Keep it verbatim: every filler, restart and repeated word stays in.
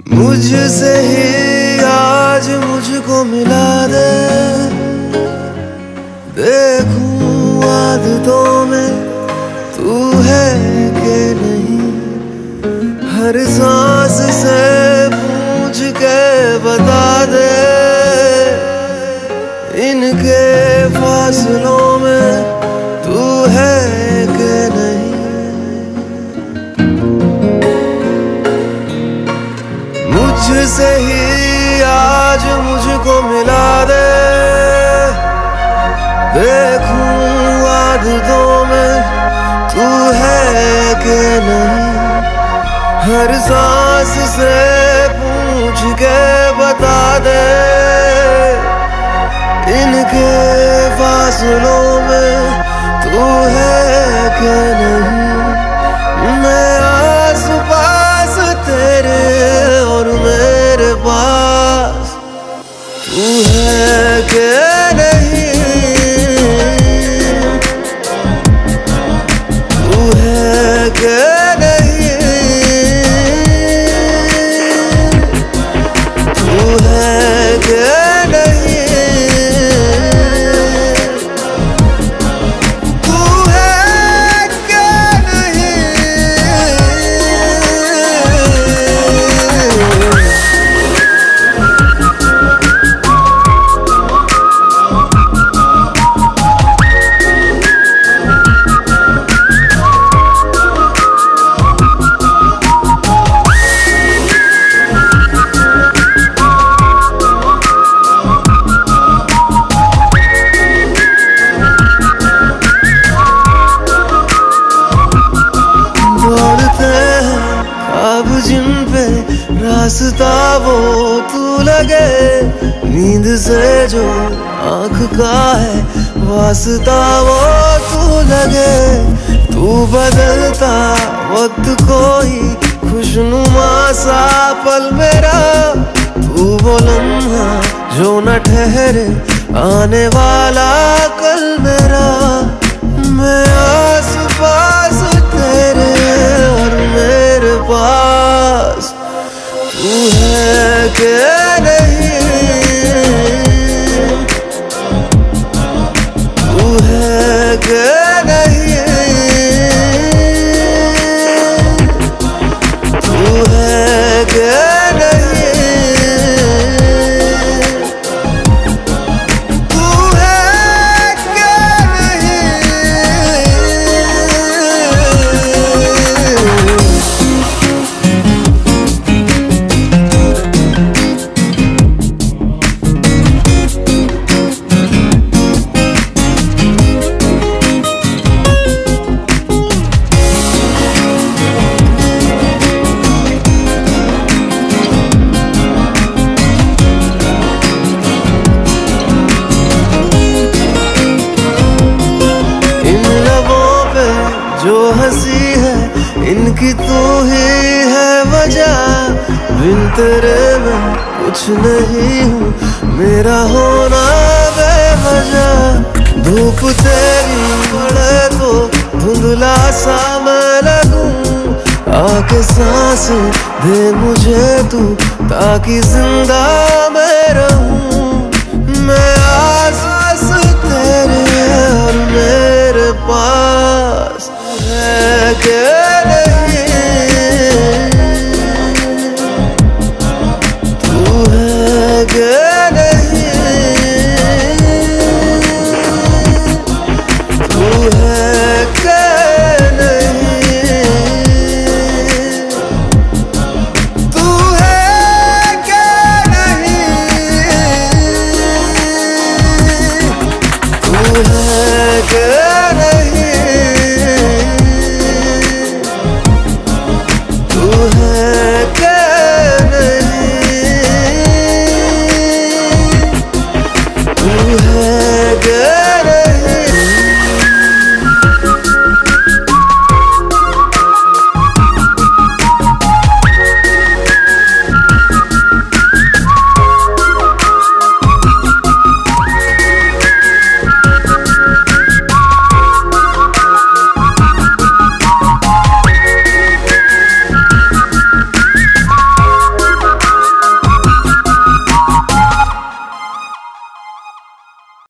मुझसे ही आज मुझको मिला दे, देखूं आदतों में तू है कि नहीं। हर सांस से पूछ के बता दे, इनके फासलों में तू है कि नहीं। मुझसे ही आज मुझको मिला दे, देखूं आदतों में तू है कि नहीं। हर सांस से पूछ के बता दे, इनके फासलों में तू है कि नहीं। मैं आस पास तेरे और मेरे पास तू है कि नहीं। तू है कि नहीं। तू है कि नहीं। अब जिन पे रास्ता वो तू लगे, नींद से जो आँख का है वास्ता वो तू लगे। तू बदलता वक्त कोई खुशनुमा सा पल मेरा, तू वो लम्हा जो न ठहरे आने वाला कल मेरा। मैं आस पास तेरे और मेरे पास तू है कि नहीं। तू है कि नहीं। तू है कि नहीं। जो हंसी है इनकी तू ही है वजह, बिन तेरे मैं कुछ नहीं हूँ, मेरा होना बेवजह। धूप तेरी पड़े तो धुंधला सा मैं लगूं, आके सांस दे मुझे तू ताकि जिंदा मैं रहूं। मैं आस पास तेरे और मेरे पास है कि